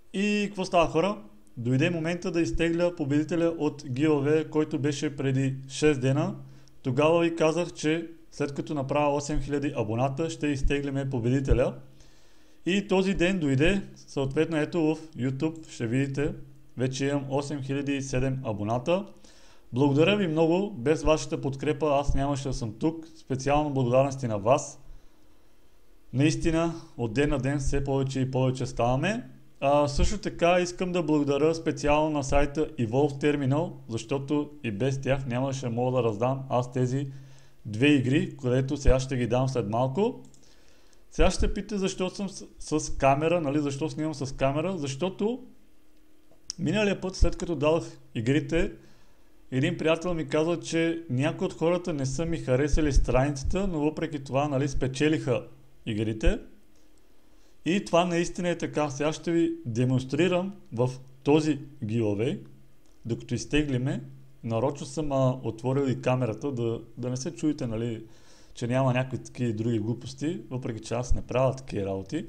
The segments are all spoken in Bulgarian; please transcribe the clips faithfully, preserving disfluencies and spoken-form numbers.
И какво става, хора? Дойде момента да изтегля победителя от giveaway, който беше преди шест дена. Тогава ви казах, че след като направя осем хиляди абоната, ще изтеглиме победителя. И този ден дойде, съответно ето в YouTube ще видите, вече имам осем хиляди и седем абоната. Благодаря ви много, без вашата подкрепа аз нямаше да съм тук. Специално благодарности на вас. Наистина, от ден на ден все повече и повече ставаме. А, също така искам да благодаря специално на сайта Evolve Terminal, защото и без тях нямаше да мога да раздам аз тези две игри, където сега ще ги дам след малко. Сега ще питате защо съм с, с камера, нали, защо снимам с камера, защото миналия път, след като дадох игрите, един приятел ми каза, че някои от хората не са ми харесали страницата, но въпреки това, нали, спечелиха игрите. И това наистина е така. Сега ще ви демонстрирам в този giveaway, докато изтеглиме. Нарочно съм а, отворил и камерата, да, да не се чуете, нали, че няма някакви такива други глупости, въпреки че аз не правя такива работи.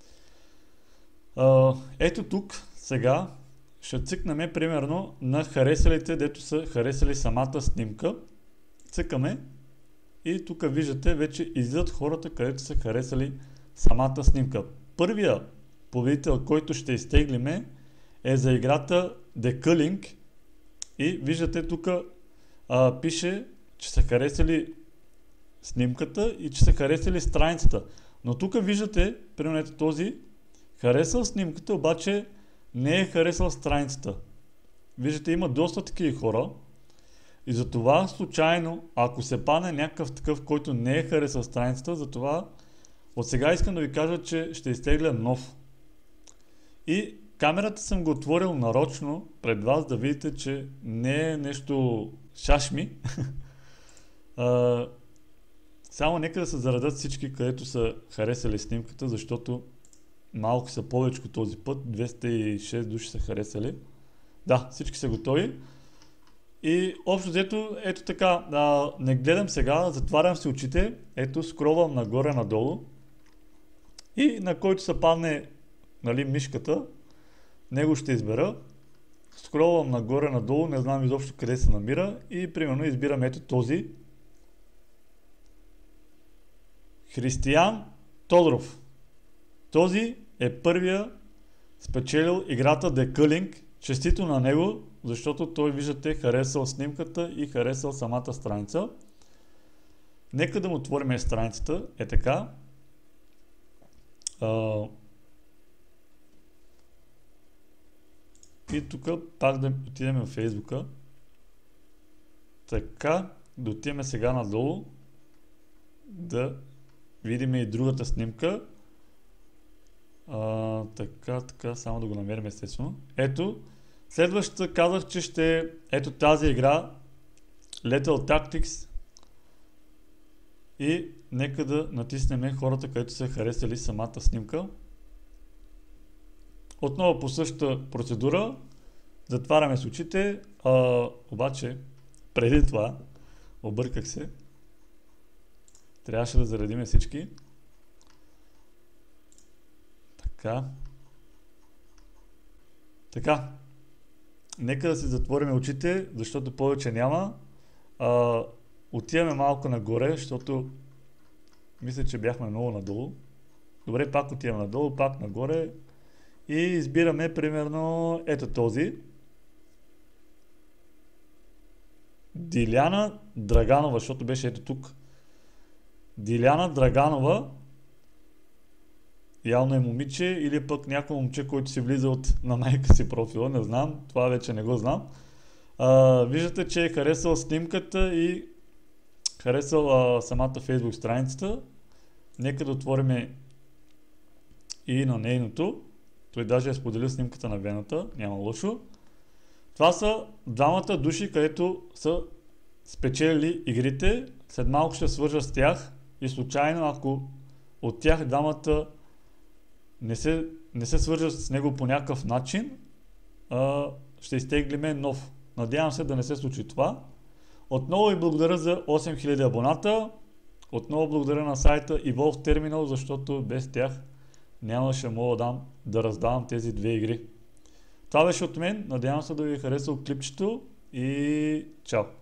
А, ето тук сега ще цъкнем примерно на харесалите, дето са харесали самата снимка. Цъкаме и тук виждате вече излизат хората, където са харесали самата снимка. Първия победител, който ще изтеглиме, е за играта The Culling и виждате тук а, пише, че са харесали снимката и че са харесали страницата. Но тук виждате, примерно този харесал снимката, обаче не е харесал страницата. Виждате, има доста такива хора и затова случайно, ако се падне някакъв такъв, който не е харесал страницата, затова от сега искам да ви кажа, че ще изтегля нов. И камерата съм го отворил нарочно пред вас да видите, че не е нещо шашми. а, само нека да се зарадят всички, където са харесали снимката, защото малко са повече този път. двеста и шест души са харесали. Да, всички са готови. И общо взето, ето така, а, не гледам сега, затварям си очите, ето скролвам нагоре-надолу и на който се падне, нали, мишката, него ще избера. Скролвам нагоре-надолу, не знам изобщо къде се намира и примерно избирам ето този. Християн Тодоров. Този е първия спечелил играта The Culling. Честито на него, защото той, виждате, харесал снимката и харесал самата страница. Нека да му отворим страницата. Е така. А... И тук пак да отидем в Фейсбука. Така, да отидем сега надолу. Да видим и другата снимка. А, така, така, само да го намерим естествено. Ето, следващата казах, че ще е ето тази игра Lethal Tactics и нека да натиснем хората, където са харесали самата снимка. Отново по същата процедура затваряме с очите, а, обаче преди това обърках се. Трябваше да заредим всички. Така. Така. Нека да си затворим очите, защото повече няма. А, отиваме малко нагоре, защото мисля, че бяхме много надолу. Добре, пак отиваме надолу, пак нагоре. И избираме примерно ето този. Диляна Драганова, защото беше ето тук. Диляна Драганова. Явно е момиче или пък някой момче, който си влиза от, на майка си профила, не знам, това вече не го знам. А, виждате, че е харесал снимката и харесал а, самата Facebook страницата. Нека да отворим и на нейното. Той даже е споделил снимката на вената, няма лошо. Това са двамата души, където са спечелили игрите. След малко ще свържа с тях и случайно, ако от тях двамата не се, не се свържат с него по някакъв начин, а, ще изтеглиме нов. Надявам се да не се случи това. Отново ви благодаря за осем хиляди абоната. Отново благодаря на сайта Evolve Terminal, защото без тях нямаше мога да, дам, да раздавам тези две игри. Това беше от мен, надявам се да ви е харесало клипчето и чао!